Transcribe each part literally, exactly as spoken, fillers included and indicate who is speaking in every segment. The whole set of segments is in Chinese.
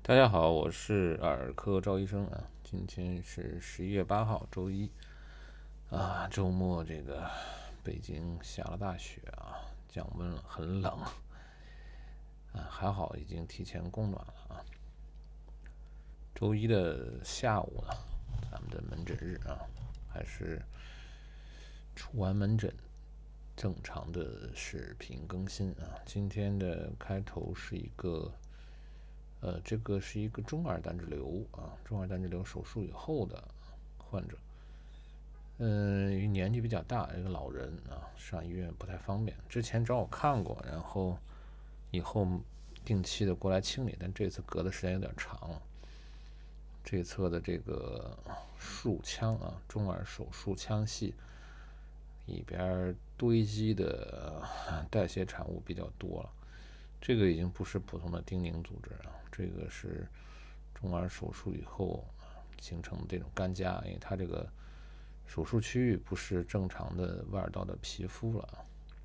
Speaker 1: 大家好，我是耳科赵医生啊。今天是十一月八号，周一啊。周末这个北京下了大雪啊，降温了，很冷啊。还好已经提前供暖了啊。周一的下午呢，咱们的门诊日啊，还是出完门诊正常的视频更新啊。今天的开头是一个。呃，这个是一个中耳胆汁瘤啊，中耳胆汁瘤手术以后的患者，嗯，年纪比较大，一个老人啊，上医院不太方便。之前找我看过，然后以后定期的过来清理，但这次隔的时间有点长了。这侧的这个束腔啊，中耳手术腔隙里边堆积的代谢产物比较多了。这个已经不是普通的丁宁组织啊，这个是中耳手术以后形成的这种干痂，因为它这个手术区域不是正常的外耳道的皮肤了，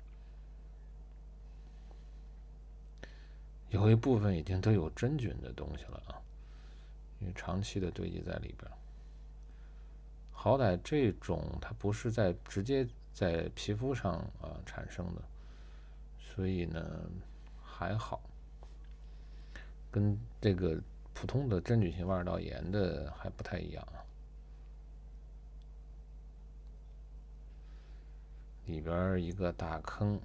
Speaker 1: 有一部分已经都有真菌的东西了啊，因为长期的堆积在里边。好歹这种它不是在直接在皮肤上啊产生的，所以呢还好。跟这个普通的真菌性外耳道炎的还不太一样啊。里边一个大坑，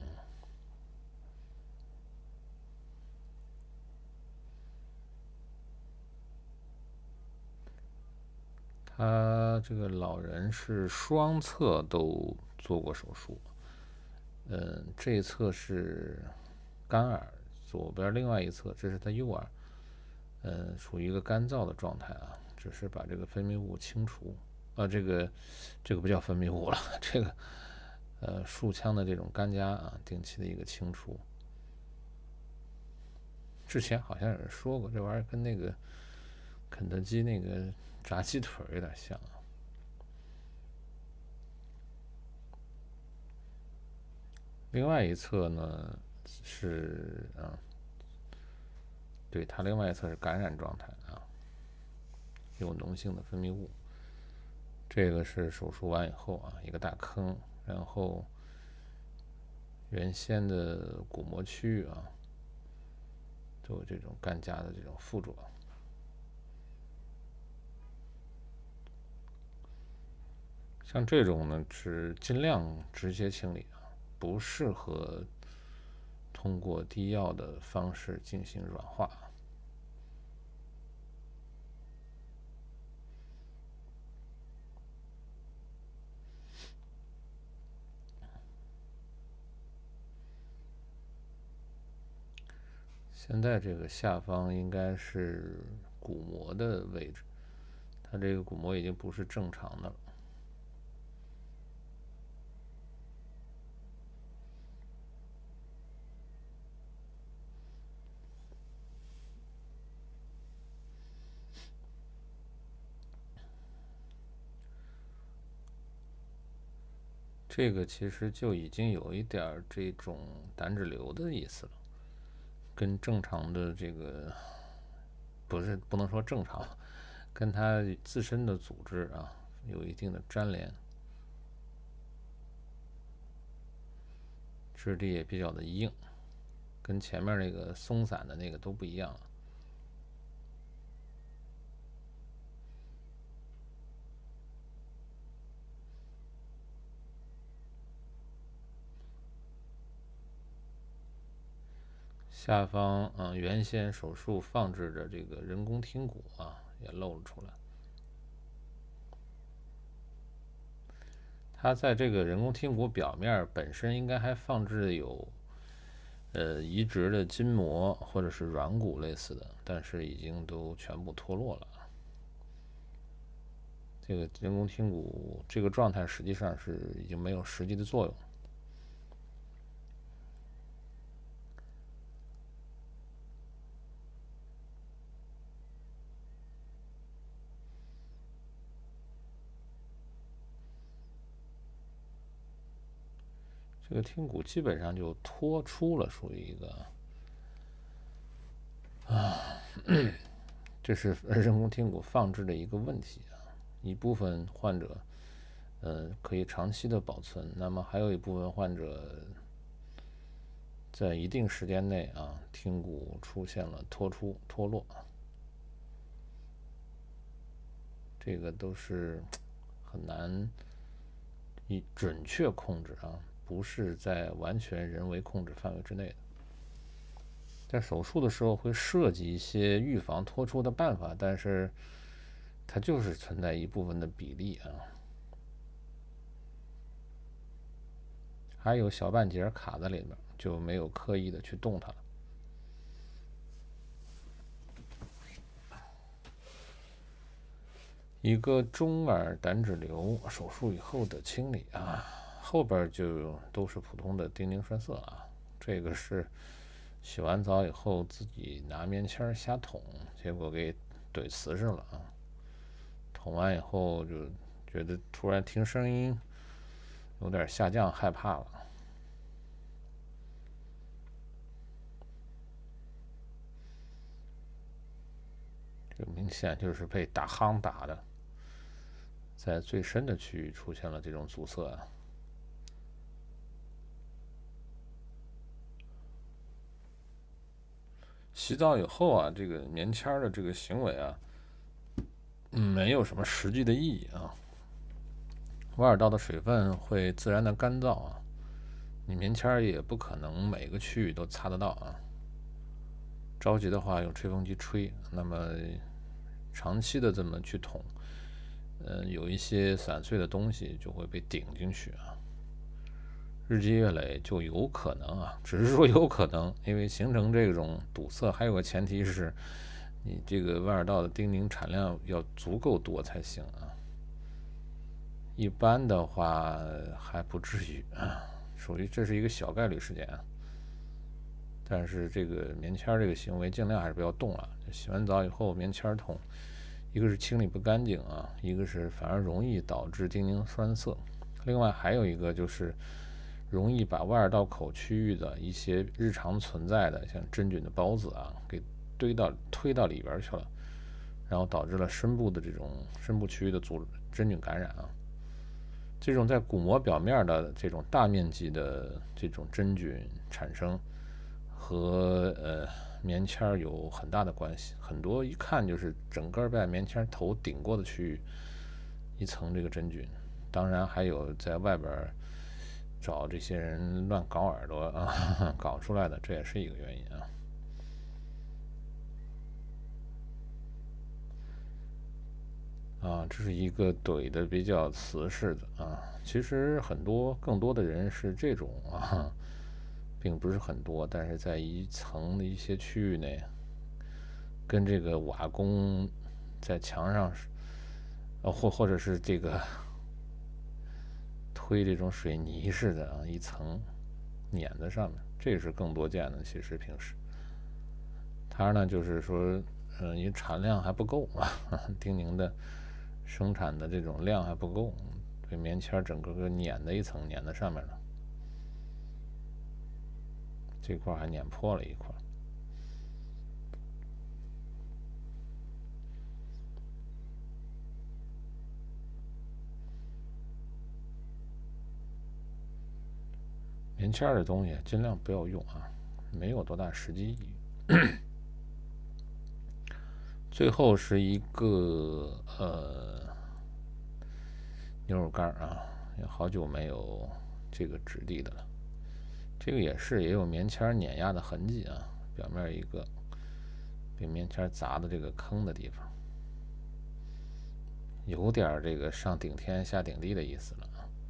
Speaker 1: 他这个老人是双侧都做过手术，嗯，这一侧是干耳，左边另外一侧这是他右耳，嗯，属于一个干燥的状态啊，只是把这个分泌物清除，啊，这个这个不叫分泌物了，这个呃束腔的这种干痂啊，定期的一个清除。之前好像有人说过，这玩意儿跟那个肯德基那个炸鸡腿有点像啊。另外一侧呢是啊，对，它另外一侧是感染状态啊，有脓性的分泌物。这个是手术完以后啊，一个大坑，然后原先的鼓膜区域啊，都有这种干痂的这种附着。像这种呢，是尽量直接清理啊，不适合通过滴药的方式进行软化。现在这个下方应该是鼓膜的位置，它这个鼓膜已经不是正常的了。这个其实就已经有一点这种胆汁瘤的意思了，跟正常的这个不是不能说正常，跟它自身的组织啊有一定的粘连，质地也比较的硬，跟前面那个松散的那个都不一样了。下方嗯，原先手术放置的这个人工听骨啊，也露了出来。它在这个人工听骨表面本身应该还放置有呃移植的筋膜或者是软骨类似的，但是已经都全部脱落了。这个人工听骨这个状态实际上是已经没有实际的作用。这个听骨基本上就脱出了，属于一个啊， 这是人工听骨放置的一个问题啊。一部分患者，呃，可以长期的保存，那么还有一部分患者在一定时间内啊，听骨出现了脱出脱落，这个都是很难以准确控制啊，不是在完全人为控制范围之内的。在手术的时候会设计一些预防脱出的办法，但是它就是存在一部分的比例啊。还有小半截卡在里面，就没有刻意的去动它了。一个中耳胆脂瘤手术以后的清理啊，后边就都是普通的丁宁栓塞啊。这个是洗完澡以后自己拿棉签瞎捅，结果给怼瓷实了啊。捅完以后就觉得突然听声音有点下降，害怕了。这明显就是被打夯打的，在最深的区域出现了这种阻塞啊。洗澡以后啊，这个棉签的这个行为啊，嗯，没有什么实际的意义啊。挖耳道的水分会自然的干燥啊，你棉签也不可能每个区域都擦得到啊。着急的话用吹风机吹，那么长期的这么去捅，呃，有一些散碎的东西就会被顶进去啊。日积月累就有可能啊，只是说有可能，因为形成这种堵塞，还有个前提是，你这个外耳道的丁宁产量要足够多才行啊。一般的话还不至于啊，属于这是一个小概率事件啊。但是这个棉签这个行为尽量还是不要动了。洗完澡以后棉签捅，一个是清理不干净啊，一个是反而容易导致丁宁栓塞。另外还有一个就是容易把外耳道口区域的一些日常存在的像真菌的孢子啊，给堆到推到里边去了，然后导致了深部的这种深部区域的组真菌感染啊。这种在骨膜表面的这种大面积的这种真菌产生，和呃棉签有很大的关系。很多一看就是整个被棉签头顶过的区域，一层这个真菌。当然还有在外边找这些人乱搞耳朵啊，搞出来的，这也是一个原因啊。啊，这是一个怼的比较瓷实的啊。其实很多更多的人是这种啊，并不是很多，但是在一层的一些区域内，跟这个瓦工在墙上，呃，或或者是这个推这种水泥似的啊，一层碾在上面，这是更多见的。其实平时，它呢就是说，嗯，因为产量还不够啊，丁宁的生产的这种量还不够，这棉签整个个碾的一层碾在上面了，这块还碾破了一块。棉签的东西尽量不要用啊，没有多大实际意义。最后是一个呃牛肉干啊，也好久没有这个质地的了。这个也是也有棉签碾压的痕迹啊，表面一个被棉签砸的这个坑的地方，有点这个上顶天下顶地的意思了。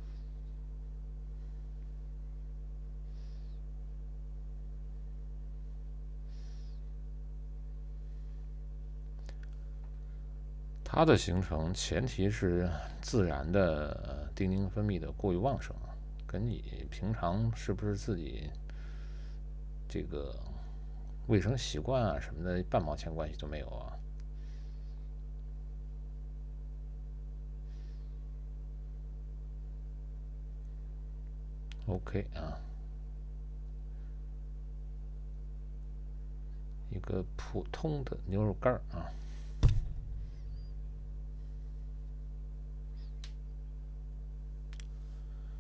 Speaker 1: 它的形成前提是自然的丁宁分泌的过于旺盛，跟你平常是不是自己这个卫生习惯啊什么的半毛钱关系都没有啊。OK 啊，一个普通的牛肉干啊。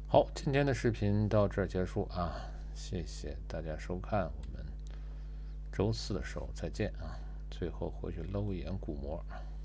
Speaker 1: 好，今天的视频到这儿结束啊，谢谢大家收看，我们周四的时候再见啊。最后回去搂一眼鼓膜。